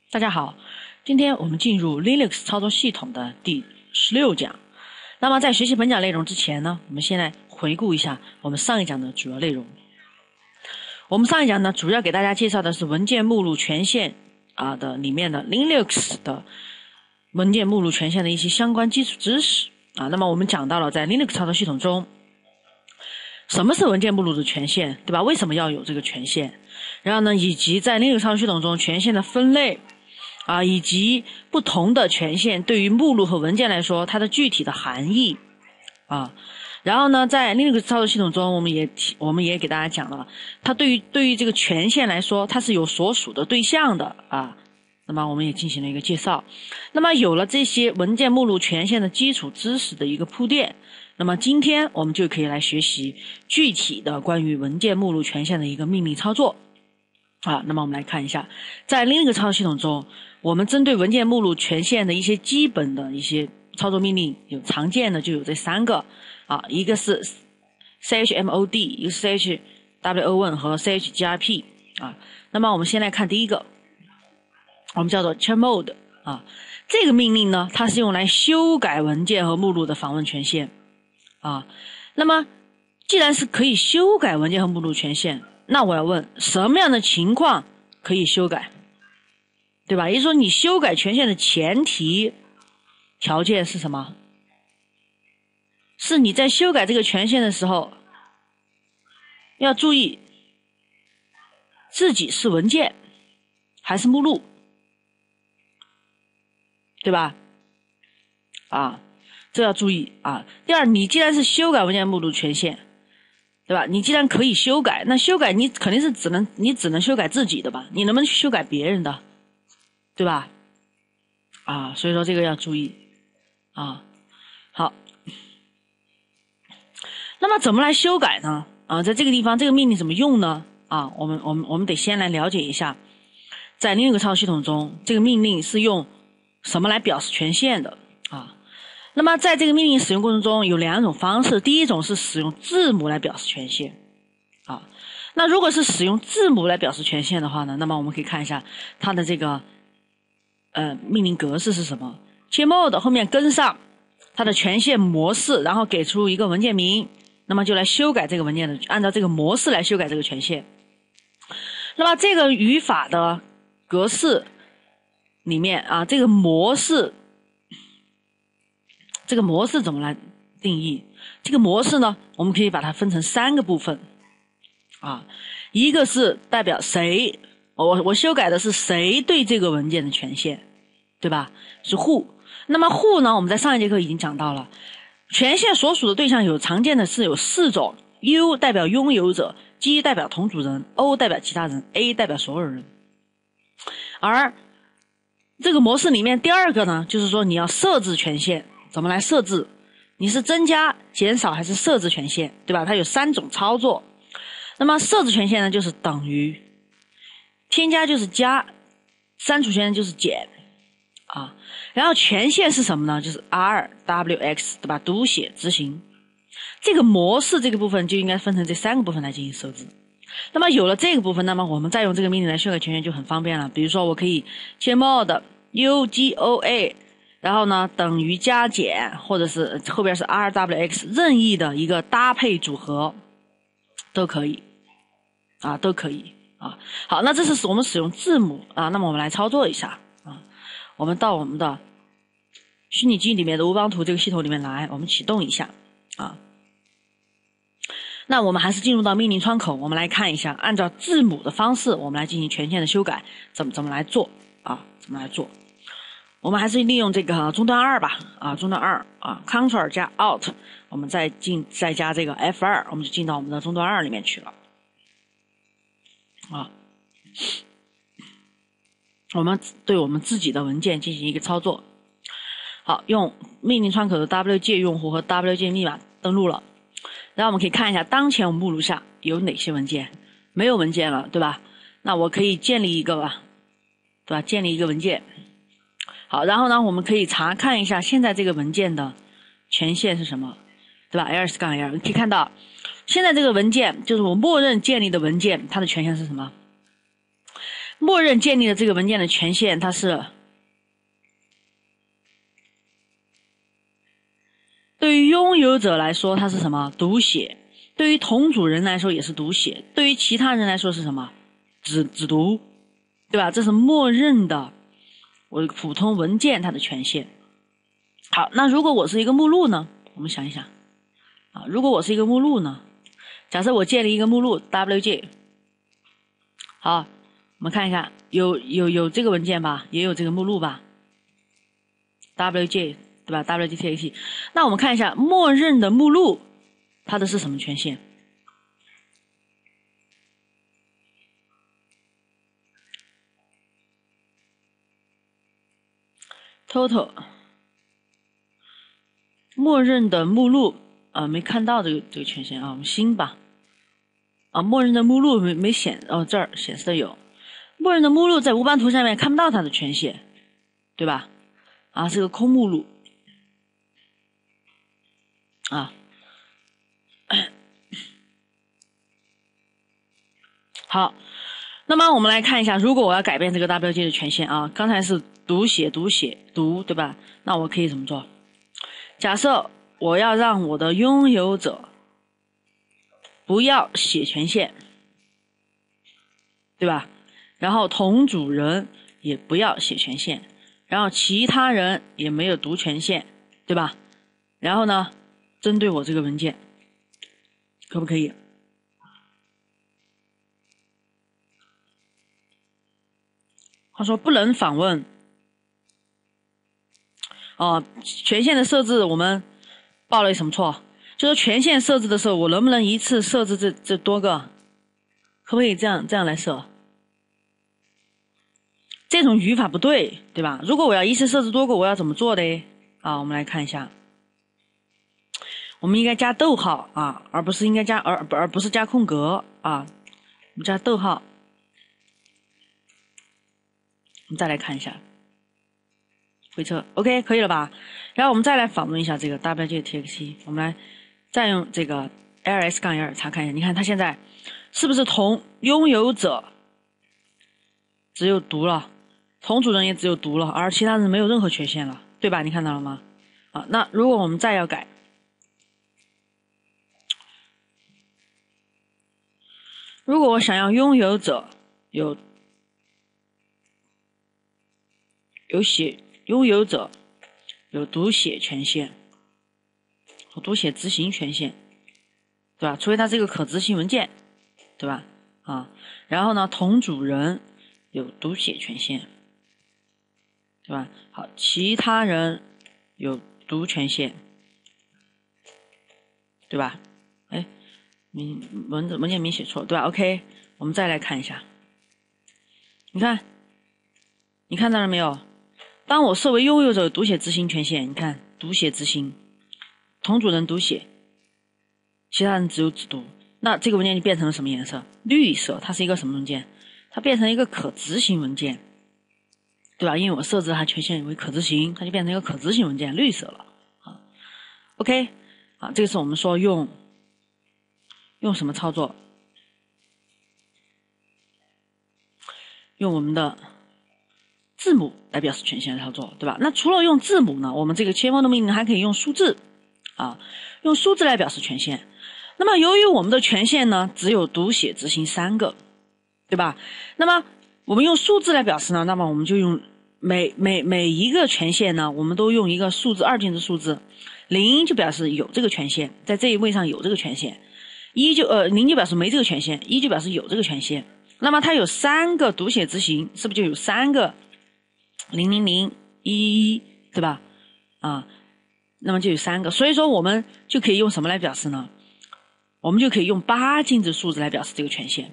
大家好，今天我们进入 Linux 操作系统的第16讲。那么在学习本讲内容之前呢，我们先来回顾一下我们上一讲的主要内容。我们上一讲呢，主要给大家介绍的是文件目录权限的里面的 Linux 的文件目录权限的一些相关基础知识那么我们讲到了在 Linux 操作系统中，什么是文件目录的权限，对吧？为什么要有这个权限？然后呢，以及在 Linux 操作系统中权限的分类以及不同的权限对于目录和文件来说它的具体的含义然后呢，在 Linux 操作系统中我们也给大家讲了，它对于这个权限来说它是有所属的对象的那么我们也进行了一个介绍。那么有了这些文件目录权限的基础知识的一个铺垫，那么今天我们就可以来学习具体的关于文件目录权限的一个命令操作那么我们来看一下，在 Linux 操作系统中，我们针对文件目录权限的一些基本的一些操作命令，有常见的就有这三个一个是 chmod， 一个是 chwo1 和 chgrp那么我们先来看第一个，我们叫做 chmod这个命令呢，它是用来修改文件和目录的访问权限那么既然是可以修改文件和目录权限，那我要问什么样的情况可以修改，对吧？也就是说你修改权限的前提条件是什么？是你在修改这个权限的时候要注意自己是文件还是目录，对吧？这要注意第二，你既然是修改文件目录权限，对吧？你既然可以修改，那修改你肯定是你只能修改自己的吧？你能不能去修改别人的，对吧？所以说这个要注意好，那么怎么来修改呢？在这个地方这个命令怎么用呢？我们得先来了解一下，在另一个操作系统中，这个命令是用什么来表示权限的那么在这个命令使用过程中有两种方式，第一种是使用字母来表示权限那如果是使用字母来表示权限的话呢，那么我们可以看一下它的这个命令格式是什么。 chmod 后面跟上它的权限模式，然后给出一个文件名，那么就来修改这个文件的，按照这个模式来修改这个权限。那么这个语法的格式里面这个模式怎么来定义？这个模式呢，我们可以把它分成三个部分一个是代表谁，我修改的是谁对这个文件的权限，对吧？是 who。 那么 who 呢，我们在上一节课已经讲到了，权限所属的对象常见的是有4种， U 代表拥有者， G 代表同组人， O 代表其他人， A 代表所有人。而这个模式里面第二个呢，就是说你要设置权限，怎么来设置？你是增加、减少还是设置权限，对吧？它有3种操作。那么设置权限呢，就是等于，添加就是加，删除权限就是减然后权限是什么呢？就是 RWX， 对吧？读写执行。这个模式这个部分就应该分成这3个部分来进行设置。那么有了这个部分，那么我们再用这个命令来修改权限就很方便了。比如说我可以 chmod ugoa， 然后呢等于加减，或者是后边是 RWX， 任意的一个搭配组合都可以都可以好，那这是我们使用字母那么我们来操作一下我们到我们的虚拟机里面的乌邦图这个系统里面来，我们启动一下那我们还是进入到命令窗口，我们来看一下按照字母的方式我们来进行权限的修改怎么来做怎么来做。我们还是利用这个终端2吧终端2Ctrl 加 Alt， 我们再加这个 F2， 我们就进到我们的终端2里面去了我们对我们自己的文件进行一个操作。好，用命令窗口的 wget 用户和 wget 密码登录了，然后我们可以看一下当前我们目录下有哪些文件，没有文件了，对吧？那我可以建立一个吧，对吧？建立一个文件。好，然后呢我们可以查看一下现在这个文件的权限是什么，对吧？ ls-l 你可以看到现在这个文件就是我默认建立的文件，它的权限是什么？ 默认建立的这个文件的权限，它是对于拥有者来说，它是什么？读写。对于同主人来说也是读写，对于其他人来说是什么？只读，对吧？这是默认的我普通文件它的权限。好，那如果我是一个目录呢？我们想一想啊，如果我是一个目录呢？假设我建立一个目录 WJ， 好，我们看一看，有这个文件吧，也有这个目录吧 ，WJ 对吧 ？WJTXT， 那我们看一下默认的目录，它的是什么权限 ？Total 默认的目录没看到这个权限啊，我们新吧。默认的目录没显这儿显示的有，默认的目录在无版图上面看不到它的权限，对吧？是个空目录啊。好，那么我们来看一下，如果我要改变这个 WJ 的权限啊，刚才是读写读，对吧？那我可以怎么做？假设我要让我的拥有者不要写权限，对吧？然后同主人也不要写权限，然后其他人也没有读权限，对吧？然后呢，针对我这个文件，可不可以？他说不能访问。权限的设置我们报了什么错？就是权限设置的时候，我能不能一次设置这多个？可不可以这样来设？这种语法不对，对吧？如果我要一次设置多个，我要怎么做的？我们来看一下，我们应该加逗号啊，而不是应该加而不是加空格啊，我们加逗号。我们再来看一下。回车 OK 可以了吧？然后我们再来访问一下这个 WJTXT， 我们来再用这个 ls-l 查看一下，你看它现在是不是同拥有者只有读了，同主人也只有读了，而其他人没有任何权限了，对吧？你看到了吗？那如果我们再要改，如果我想要拥有者有拥有者有读写权限和读写执行权限，对吧？除非它是一个可执行文件，对吧？然后呢，同主人有读写权限，对吧？好，其他人有读权限，对吧？文件名写错，对吧 ？OK， 我们再来看一下，你看到了没有？当我设为拥有者读写执行权限，你看读写执行，同主人读写，其他人只有只读，那这个文件就变成了什么颜色？绿色。它是一个什么文件？它变成一个可执行文件，对吧？因为我设置它权限为可执行，它就变成一个可执行文件，绿色了。OK，这个是我们说用什么操作？用我们的字母来表示权限的操作，对吧？那除了用字母呢，我们这个切换的命令还可以用数字用数字来表示权限。那么由于我们的权限呢只有读写执行3个，对吧？那么我们用数字来表示呢，那么我们就用每一个权限呢，我们都用一个数字2进制数字，0就表示有这个权限，在这一位上有这个权限，0就表示没这个权限，1就表示有这个权限。那么它有3个读写执行，是不是就有3个000 111，对吧？那么就有3个，所以说我们就可以用什么来表示呢？我们就可以用8进制数字来表示这个权限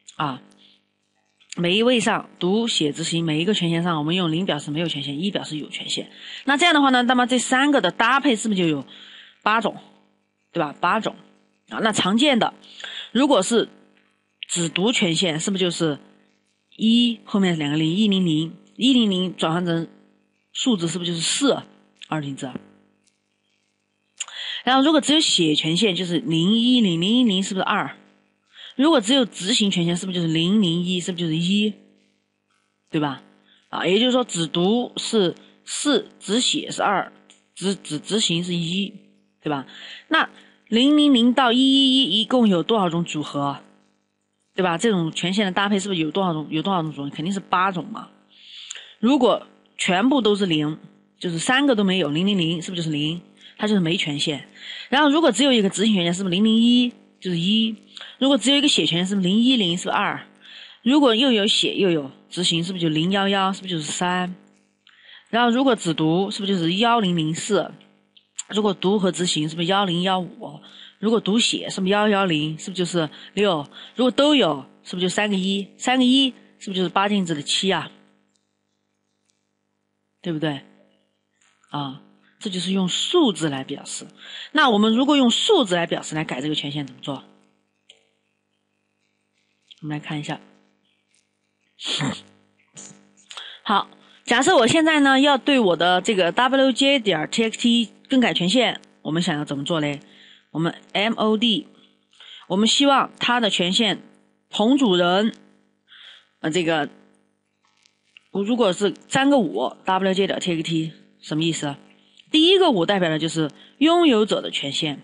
每一位上读写执行，每一个权限上我们用0表示没有权限，1表示有权限。那这样的话呢，那么这3个的搭配是不是就有8种，对吧？8种那常见的如果是只读权限，是不是就是1后面2个0 100转换成数字，是不是就是4进制？然后如果只有写权限，就是010 010，是不是2？如果只有执行权限，是不是就是001，是不是就是1？ 对吧？啊，也就是说只读是4，只写是2，执行是1，对吧？那000到111一共有多少种组合？对吧？这种权限的搭配是不是有多少种？有多少种组合？肯定是8种嘛。如果全部都是0，就是3个都没有，000是不是就是0？它就是没权限。然后如果只有一个执行权限，是不是001就是1？如果只有一个写权限，是不是010是不是2？如果又有写又有执行，是不是就011？是不是就是3？然后如果只读，是不是就是1004？如果读和执行，是不是1015？如果读写，是不是110？是不是就是6？如果都有，是不是就3个1？3个1是不是就是8进制的7啊？对不对？啊，这就是用数字来表示。那我们如果用数字来表示，来改这个权限怎么做？我们来看一下。好，假设我现在呢要对我的这个 wj.txt 更改权限，我们想要怎么做呢？我们 mod， 我们希望它的权限同主人，这个如果是3个5 wj.txt 什么意思？第一个5代表的就是拥有者的权限，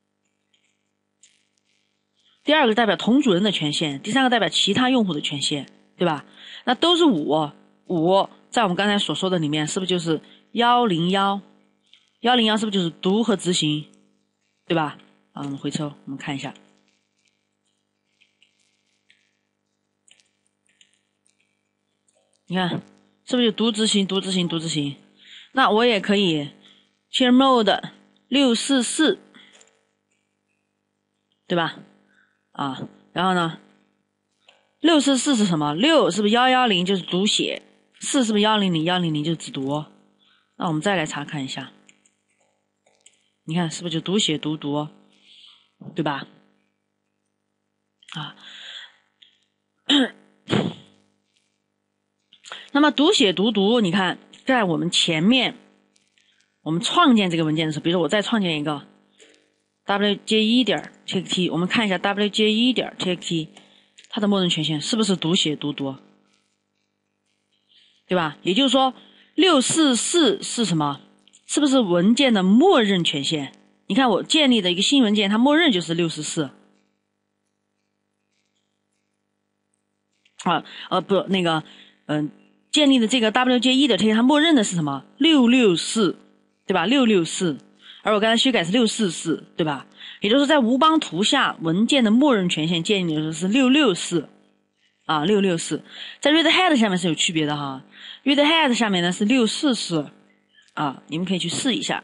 第二个代表同主人的权限，第三个代表其他用户的权限，对吧？那都是5在我们刚才所说的里面，是不是就是101？101是不是就是读和执行，对吧？我们回抽，我们看一下。你看，是不是就读执行？那我也可以 share mode 644，对吧？啊，然后呢，644是什么？6是不是110就是读写？4是不是100就是只读？那我们再来查看一下，你看是不是就读写读，对吧？啊，那么读写读，你看在我们前面，我们创建这个文件的时候，比如说我再创建一个 wj1.txt， 我们看一下 wj1.txt 它的默认权限是不是读写读，对吧？也就是说644是什么？是不是文件的默认权限？你看我建立的一个新文件，它默认就是644。不，那个建立的这个 wj1.txt 它默认的是什么？664，对吧？664，而我刚才修改是644，对吧？也就是在吴邦图下文件的默认权限建立的时候是664啊，664，在 readhead 下面是有区别的哈。readhead 下面呢是644啊，你们可以去试一下。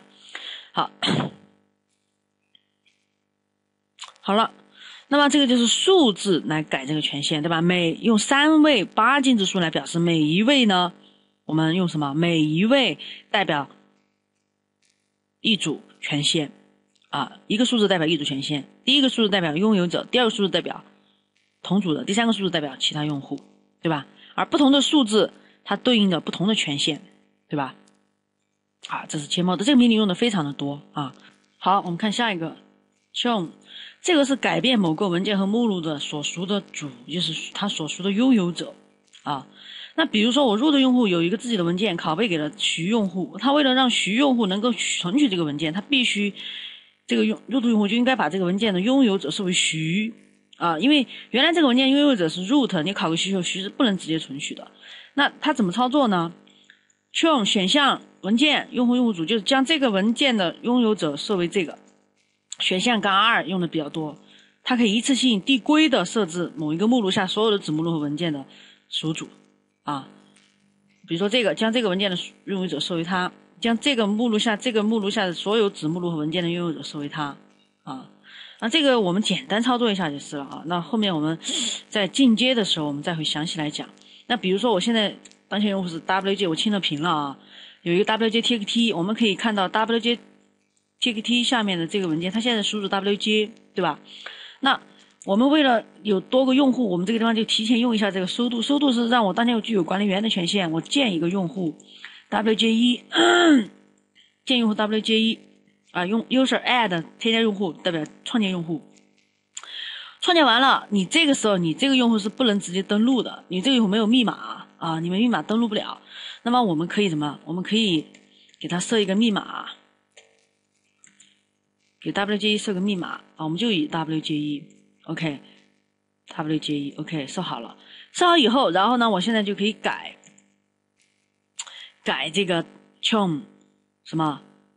好了，那么这个就是数字来改这个权限，对吧？用3位8进制数来表示，每一位呢，我们用什么？每一位代表一组权限啊，一个数字代表一组权限，第一个数字代表拥有者，第二个数字代表同组的，第三个数字代表其他用户，对吧？而不同的数字它对应的不同的权限，对吧？啊，这是切mod的，这个命令用的非常的多啊。好，我们看下一个 show。这个是改变某个文件和目录的所属的主，就是它所属的拥有者啊。那比如说我 root 用户有一个自己的文件拷贝给了徐用户，他为了让徐用户能够存取这个文件，他必须这个root 用户就应该把这个文件的拥有者设为徐啊，因为原来这个文件拥有者是 root， 你拷个徐是不能直接存取的。那他怎么操作呢？用选项文件用户组，就是将这个文件的拥有者设为这个。选项-2用的比较多，它可以一次性递归的设置某一个目录下所有的子目录和文件的属主啊。比如说这个，将这个文件的拥有者设为它，将这个目录下的所有子目录和文件的拥有者设为它啊。那这个我们简单操作一下就是了啊。那后面我们在进阶的时候，我们再会详细来讲。那比如说我现在当前用户是 wj， 我清了屏了啊，有一个 wj.txt， 我们可以看到 wj.txt 下面的这个文件，它现在输入 wj， 对吧？那我们为了有多个用户，我们这个地方就提前用一下这个收度。收度是让我当前具有管理员的权限，我建一个用户 wj1， 建用户 wj1 啊，用 user add 添加用户代表创建用户。创建完了，你这个时候你这个用户是不能直接登录的，你这个用户没有密码啊，你们密码登录不了。那么我们可以怎么？我们可以给它设一个密码，给 WJE 设个密码啊，我们就以 WJE，OK，WJE，OK， 设好了。设好以后，然后呢，我现在就可以改这个 chom 什么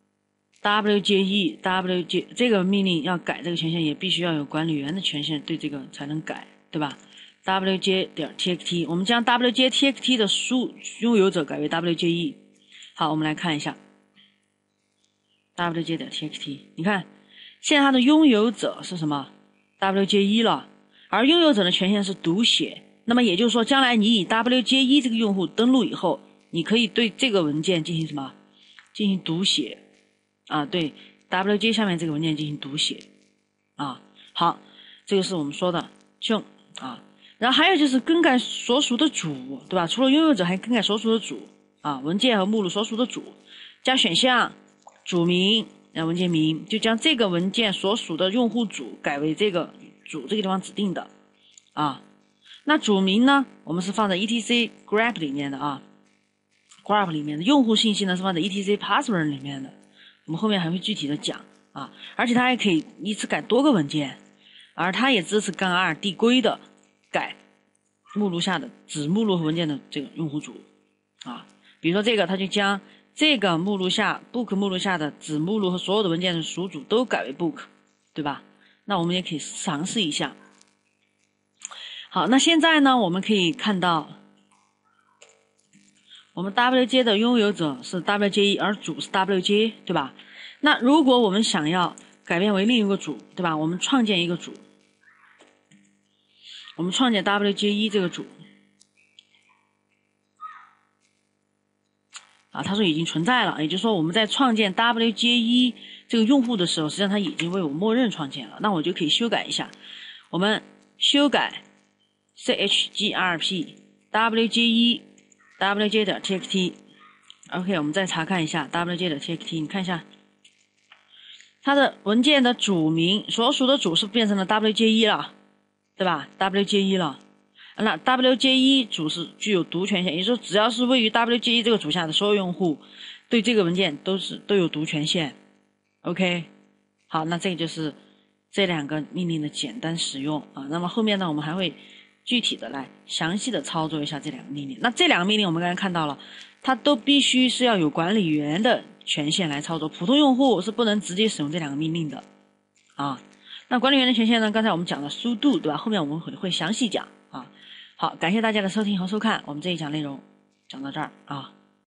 WJE 这个命令要改这个权限，也必须要有管理员的权限对这个才能改，对吧？wj.txt， 我们将 wj.txt 的拥有者改为 WJE。好，我们来看一下 wj.txt， 你看现在它的拥有者是什么 WJE 了，而拥有者的权限是读写。那么也就是说，将来你以 WJE 这个用户登录以后，你可以对这个文件进行什么？进行读写啊，对 WJ 下面这个文件进行读写啊。好，这个是我们说的就啊。然后还有就是更改所属的主，对吧？除了拥有者，还更改所属的主啊，文件和目录所属的主，加选项主名，然后文件名，就将这个文件所属的用户主改为这个主这个地方指定的啊。那主名呢，我们是放在 etc grep 里面的啊 ，grep 里面的用户信息呢是放在 etc password 里面的，我们后面还会具体的讲啊。而且它还可以一次改多个文件，而它也支持-2递归的改目录下的子目录和文件的这个用户主啊。比如说这个，它就将这个目录下 book 目录下的子目录和所有的文件的属主都改为 book， 对吧？那我们也可以尝试一下。好，那现在呢，我们可以看到，我们 WJ 的拥有者是 WJE， 而主是 WJ， 对吧？那如果我们想要改变为另一个主，对吧？我们创建一个主，我们创建 WJE 这个主，啊，他说已经存在了，也就是说我们在创建 WJE 这个用户的时候，实际上它已经为我默认创建了。那我就可以修改一下，我们修改 chgrp wje wj.txt。OK， 我们再查看一下 wj.txt， 你看一下它的文件的主名所属的主是变成了 WJE 了，对吧 ？WJE 了。那 WJE 主是具有读权限，也就是说，只要是位于 WJE 这个主下的所有用户，对这个文件都有读权限。OK， 好，那这个就是这两个命令的简单使用啊。那么后面呢，我们还会具体的来详细的操作一下这两个命令。那这两个命令我们刚才看到了，它都必须是要有管理员的权限来操作，普通用户是不能直接使用这两个命令的啊。那管理员的权限呢，刚才我们讲了 sudo， 对吧？后面我们会详细讲啊。好，感谢大家的收听和收看，我们这一讲内容讲到这儿啊。